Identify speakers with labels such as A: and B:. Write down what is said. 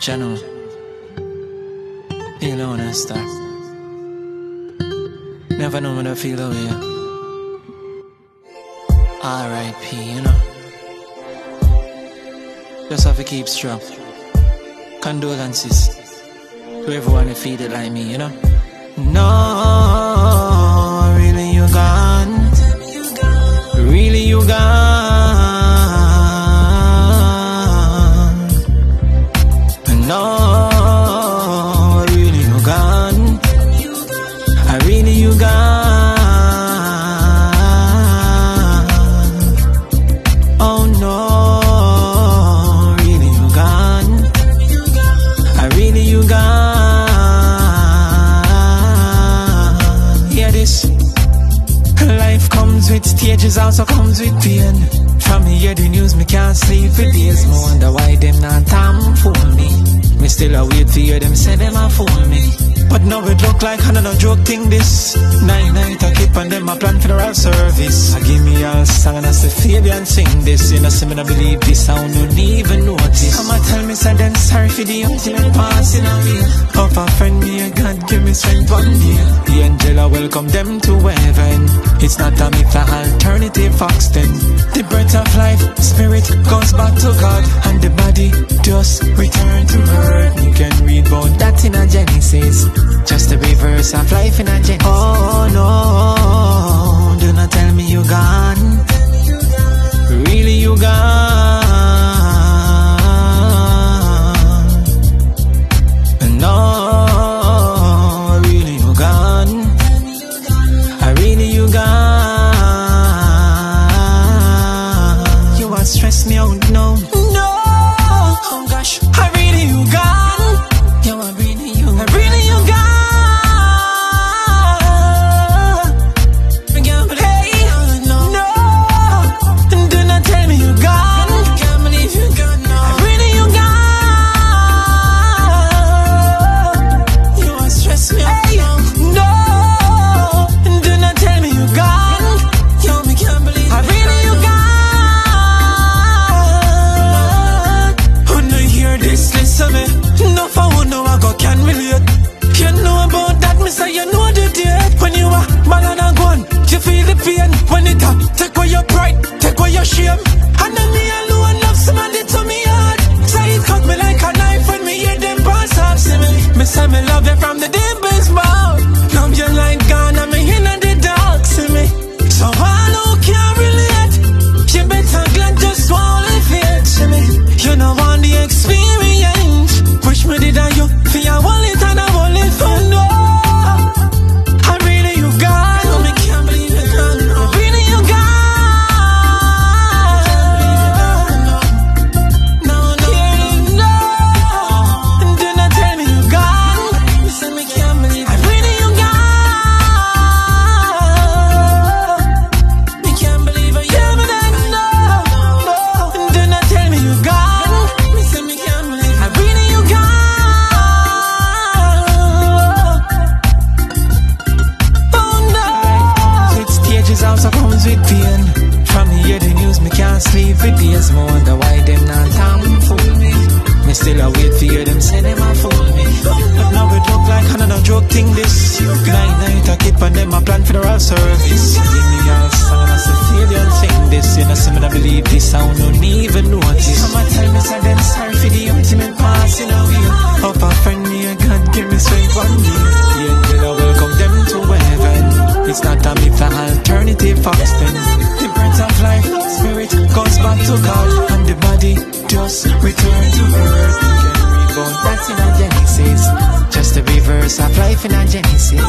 A: Channel. Feel on a star. Never know when I feel the way. R.I.P. you know. Just have to keep strong. Condolences to everyone who feel it like me, you know. No, really you gone. Really you gone. No, really you gone. I really you gone. Oh no, really you gone. I really you gone. Hear this. Life comes with stages, also comes with pain. From me hear the news, me can't sleep for days. Me wonder why them not time for me. Me still a wait to hear them say them a fool me. But now it look like another joke thing this. Night I keep on them a plan funeral service. I give me a song and I say Fabian sing this. You know see me not believe this sound, don't even notice. Come tell me say them sorry for the ultimate passing away. Of a friend me a God give me strength one day. The angel I welcome them to heaven. It's not a myth, an alternative fox then. The breath of life, spirit goes back to God. And the body just return to earth. You can read about that in a Genesis. Just the reverse of life in a Genesis. Oh no, do not tell me you gone. Really you gone. No, really you gone. I really you gone. You are stress me out now. No, oh gosh, I really you gone. You are really you. I really you gone. I can't believe no. Do not tell me you gone. I can't believe you gone now. I really you gone. You are stress me out now. No, do not tell me you gone. Yo, me can't believe I really you gone. When I hear this, listen me. No for who know I go can relate. You know about that, me say you know the date. When you are bad and a gun, you feel the pain. When it up, take away your pride, take away your shame. And then me alone love somebody to me heart. Say it cut me like a knife when me hear them pass up. See me say me love you from the deepest bound. Love you like gone and me in the dark. See me, so all who can't relate, you better glad just want to feel. See me, you know want the experience. Wish me did I you for your wallet and I wallet for no. I really you gone. No, me can't believe you gone. No. Really you gone. No, do not tell me you gone. You say me can't believe I really you gone. Me can't believe I you no. Do not tell me you gone. Me say me can't believe I really you gone. Also comes with pain. From me hear the news, me can't sleep for days. Me wonder why them not time fool me. Me still a wait for hear them say them a fool me. But now it look like another joke thing this. Night I keep on them a plan funeral service. Give me a song and I say Fabian sing this. You know see me not believe this sound, don't even notice. Come tell me say them sorry for the ultimate passing away. Of a friend me a God give me strength one day. The angel I welcome them to heaven. It's not a myth, an alternative fox then. The breath of life, spirit goes back to God. And the body just return to earth. You can read about that in a Genesis. Just the reverse of life in a Genesis.